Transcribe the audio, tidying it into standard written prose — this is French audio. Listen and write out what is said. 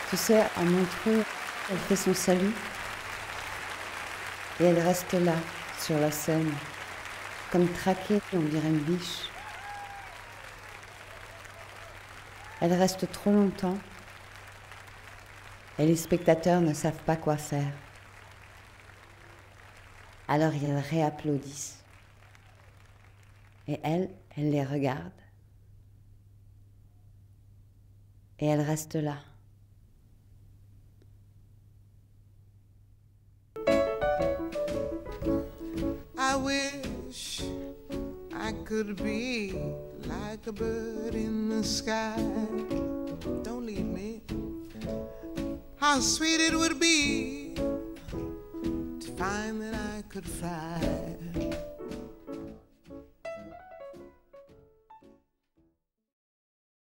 Tu sais, à Montreux, elle fait son salut et elle reste là, sur la scène, comme traquée, on dirait une biche. Elle reste trop longtemps et les spectateurs ne savent pas quoi faire. Alors ils réapplaudissent. Et elle les regarde. Et elle reste là. I wish I could be like a bird in the sky. Don't leave me. How sweet it would be to find that I could fly.